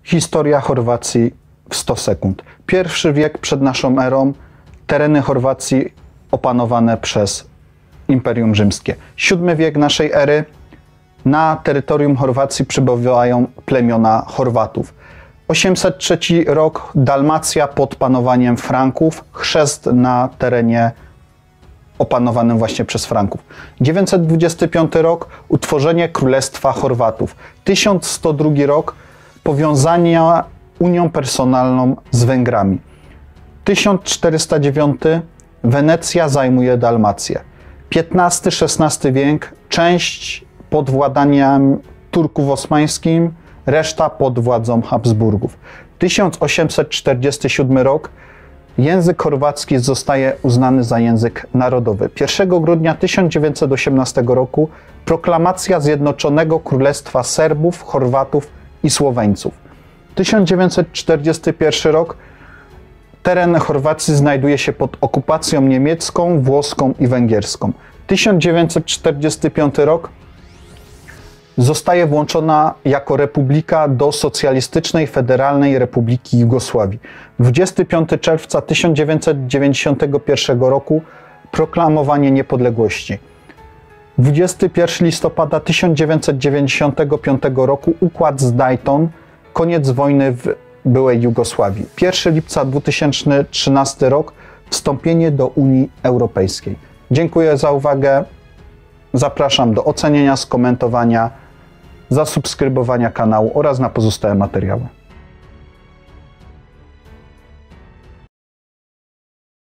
Historia Chorwacji w 100 sekund. I wiek przed naszą erą. Tereny Chorwacji opanowane przez Imperium Rzymskie. VII wiek naszej ery. Na terytorium Chorwacji przybywają plemiona Chorwatów. 803 rok. Dalmacja pod panowaniem Franków. Chrzest na terenie opanowanym właśnie przez Franków. 925 rok. Utworzenie Królestwa Chorwatów. 1102 rok. Powiązania unią personalną z Węgrami. 1409. Wenecja zajmuje Dalmację. XV-XVI wiek. Część pod władaniem Turków osmańskim, reszta pod władzą Habsburgów. 1847 rok. Język chorwacki zostaje uznany za język narodowy. 1 grudnia 1918 roku proklamacja Zjednoczonego Królestwa Serbów, Chorwatów i Słoweńców. 1941 rok. Teren Chorwacji znajduje się pod okupacją niemiecką, włoską i węgierską. 1945 rok. Zostaje włączona jako republika do Socjalistycznej Federalnej Republiki Jugosławii. 25 czerwca 1991 roku proklamowanie niepodległości. 21 listopada 1995 roku układ z Dayton, koniec wojny w byłej Jugosławii. 1 lipca 2013 rok wstąpienie do Unii Europejskiej. Dziękuję za uwagę. Zapraszam do ocenienia, skomentowania, zasubskrybowania kanału oraz na pozostałe materiały.